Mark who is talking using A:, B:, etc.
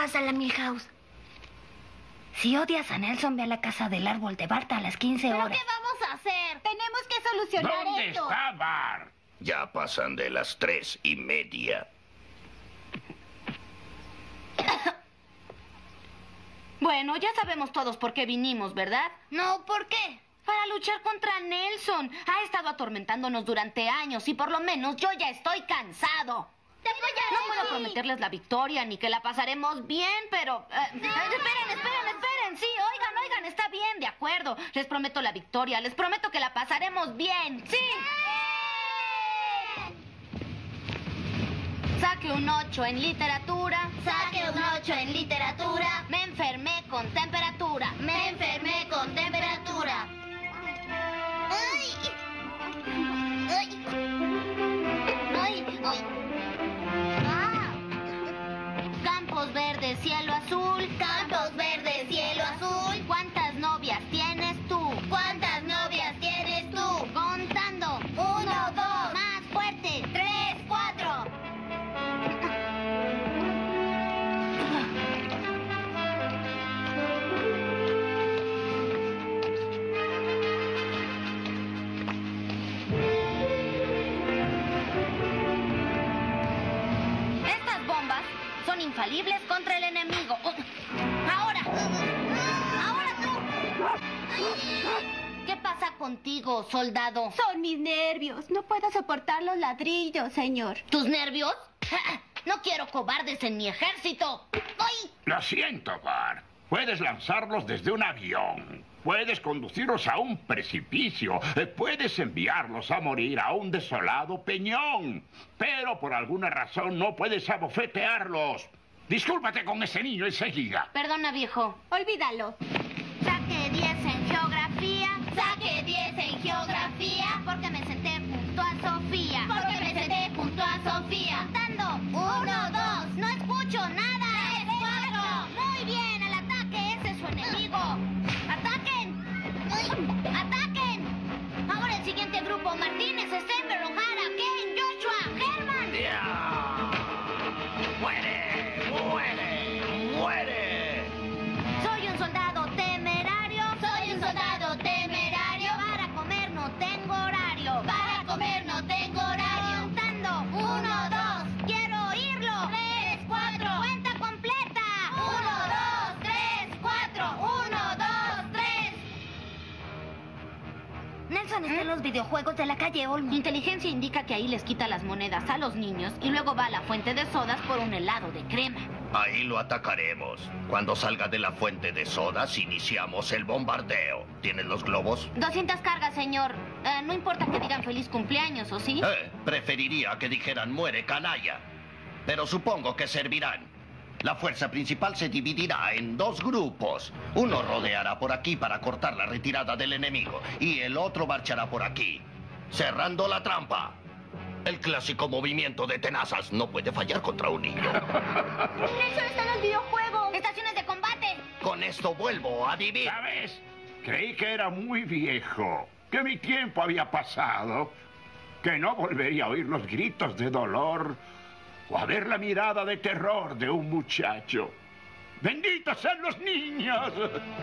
A: Pásala, Milhouse. Si odias a Nelson, ve a la casa del árbol de Bart a las 15
B: ¿Pero
A: horas.
B: qué vamos a hacer? Tenemos que solucionar
C: ¿Dónde
B: esto.
C: está Bart?
D: Ya pasan de las 3:30.
E: Bueno, ya sabemos todos por qué vinimos, ¿verdad?
B: No, ¿por qué?
E: Para luchar contra Nelson. Ha estado atormentándonos durante años y por lo menos yo ya estoy cansado.
B: Te apoyaré.
E: No puedo prometerles la victoria ni que la pasaremos bien, pero... esperen. Sí, oigan, está bien, de acuerdo. Les prometo la victoria, les prometo que la pasaremos bien. ¡Sí! Saque un 8 en literatura.
B: Saque un 8 en literatura.
E: Me enfermé con temperatura.
B: Me enfermé con temperatura. ¡Ay! ¡Ay! ¡Ay! ¡Ay! ¡Ah!
E: Campos verdes, cielo azul.
B: Campos verdes, cielo azul.
E: ¿Cuántas novias tienes tú?
B: ¿Cuántas novias tienes tú?
E: Contando.
B: 1, 2,
E: Más fuerte.
B: 3, 4.
E: Estas bombas son infalibles contra el enemigo. ¡Ahora! ¡Ahora tú! ¿Qué pasa contigo, soldado?
B: Son mis nervios. No puedo soportar los ladrillos, señor.
E: ¿Tus nervios? No quiero cobardes en mi ejército. ¡Ay!
C: Lo siento, Bart. Puedes lanzarlos desde un avión. Puedes conducirlos a un precipicio. Puedes enviarlos a morir a un desolado peñón. Pero por alguna razón no puedes abofetearlos. Discúlpate con ese niño enseguida.
E: Perdona, viejo.
B: Olvídalo.
E: Saque 10 en geografía.
B: Saque 10 en geografía.
E: Porque me senté junto a Sofía.
B: Porque me senté junto a Sofía.
E: Contando.
B: 1, 2.
E: No escucho nada.
B: 3, 4.
E: Muy bien, al ataque. Ese es su enemigo. ¡Ataquen! ¡Ataquen! Ahora el siguiente grupo. Martínez, Stenberg, O'Hara, Kane, Joshua, Herman.
D: ¡Muere!
E: Soy un soldado temerario.
B: Soy un soldado temerario.
E: Para comer no tengo horario.
B: Para comer no tengo horario.
E: Contando.
B: 1, 2.
E: Quiero oírlo.
B: 3, 4.
E: Cuenta completa.
B: 1, 2, 3, 4. 1, 2, 3.
A: Nelson está en los videojuegos de la calle Olmo.
E: Inteligencia indica que ahí les quita las monedas a los niños y luego va a la fuente de sodas por un helado de crema.
D: Ahí lo atacaremos. Cuando salga de la fuente de sodas, iniciamos el bombardeo. ¿Tienes los globos?
E: 200 cargas, señor. No importa que digan feliz cumpleaños, ¿o sí?
D: Preferiría que dijeran muere canalla. Pero supongo que servirán. La fuerza principal se dividirá en 2 grupos. Uno rodeará por aquí para cortar la retirada del enemigo y el otro marchará por aquí, cerrando la trampa. El clásico movimiento de tenazas no puede fallar contra un niño.
B: Nelson está en los videojuegos.
E: ¡Estaciones de combate!
D: Con esto vuelvo a vivir.
C: ¿Sabes? Creí que era muy viejo, que mi tiempo había pasado, que no volvería a oír los gritos de dolor o a ver la mirada de terror de un muchacho. ¡Benditos sean los niños!